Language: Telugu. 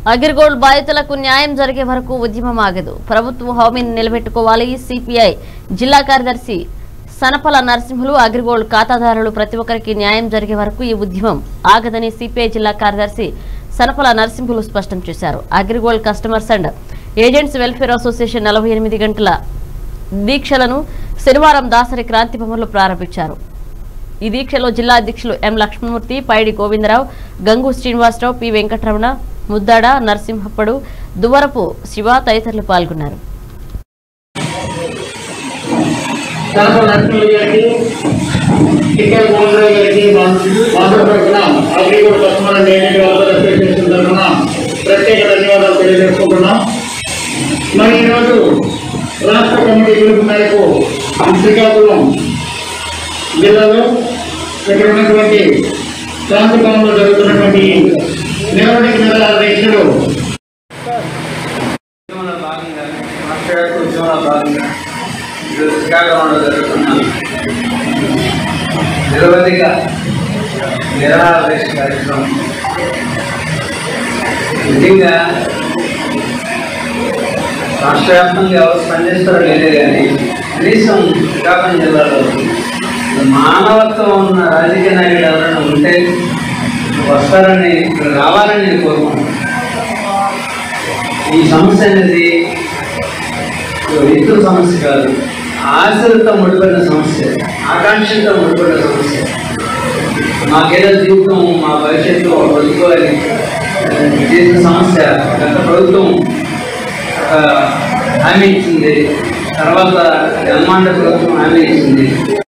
అగ్రిగోల్డ్ బాధితులకు న్యాయం జరిగే వరకు ఉద్యమం ఆగదు. ప్రభుత్వం హామీని నిలబెట్టుకోవాలి. సిపిఐ జిల్లా కార్యదర్శి సనపల నరసింహులు అగ్రిగోల్డ్ ఖాతాదారులు ప్రతి ఒక్కరికి న్యాయం జరిగే వరకు ఈ ఉద్యమం ఆగదని సిపిఐ జిల్లా కార్యదర్శి సనపల నరసింహులు స్పష్టం చేశారు. Agrigold customers and agents welfare association 48 గంటల దీక్షలను శనివారం దాసరి క్రాంతి భవన్లో ప్రారంభించారు. ఈ దీక్షలో జిల్లా అధ్యక్షులు ఎం లక్ష్మణమూర్తి, పైడి గోవిందరావు, గంగు శ్రీనివాసరావు, పి వెంకటరమణ, ముద్దాడ నరసింహప్పడు, దువరపు శివ తదితరులు పాల్గొన్నారు. ప్రత్యేక ధన్యవాదాలు తెలియజేసుకుంటున్నాం. మరి ఈరోజు రాష్ట్ర కమిటీ పిలుపు మేరకు శ్రీకాకుళం జిల్లాలో ఇక్కడ ఉన్నటువంటి శాంతి భవన్లో జరుగుతున్నటువంటి నిరవధిక నిరాహార దీక్షలు శ్రీకాకుళంలో జరుగుతున్న నిరవధిక నిరాహార దీక్ష కార్యక్రమం నిజంగా రాష్ట్ర వ్యాప్తంగా ఎవరు స్పందిస్తారో లేదే కానీ కనీసం శ్రీకాకుళం జిల్లాలో మానవత్వం ఉన్న రాజకీయ నాయకులు ఎవరైనా ఉంటే వస్తారని రావాలని నేను కోరుకుంటున్నాను. ఈ సమస్య అనేది రైతుల సమస్య కాదు, ఆశలతో ముడిపడిన సమస్య, ఆకాంక్షలతో ముడిపడిన సమస్య. మాకేదో జీవితం మా భవిష్యత్తులో వదుకోవాలి చేసిన సమస్య గత ప్రభుత్వం హామీ ఇచ్చింది, తర్వాత జన్మాండ ప్రభుత్వం హామీ ఇచ్చింది.